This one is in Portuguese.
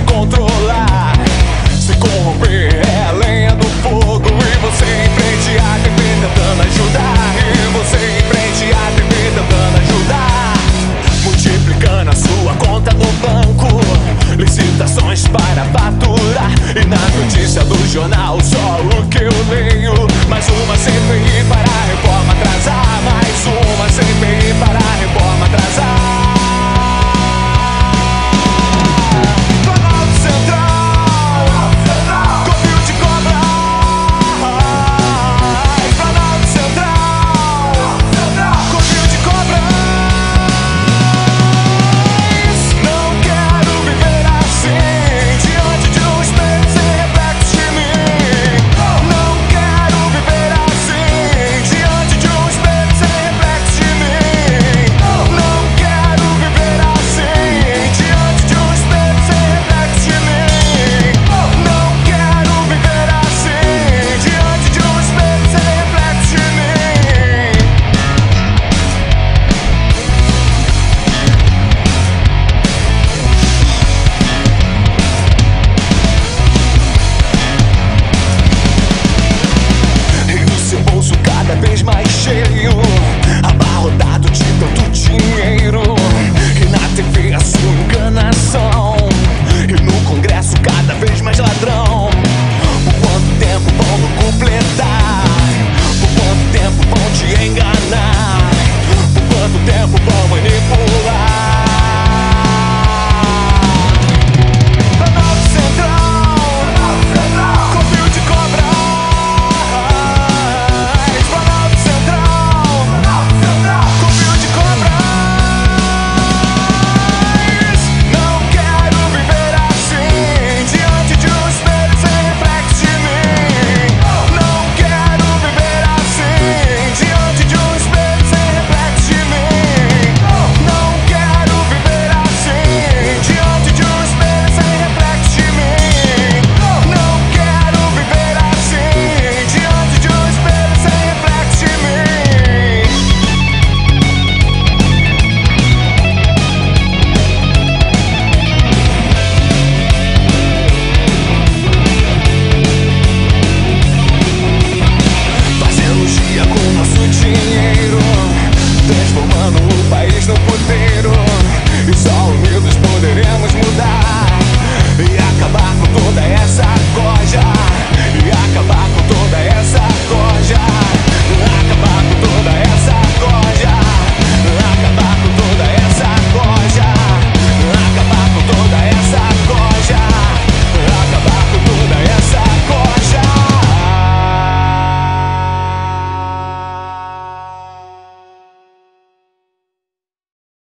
controlar. Se corromper é a lenha do fogo, e você em frente à TV tentando ajudar, e você em frente à TV tentando ajudar, multiplicando a sua conta do banco, licitações para faturar. E na notícia do jornal só o que eu leio: mais uma CPI para a reforma atrasar, mais uma CPI para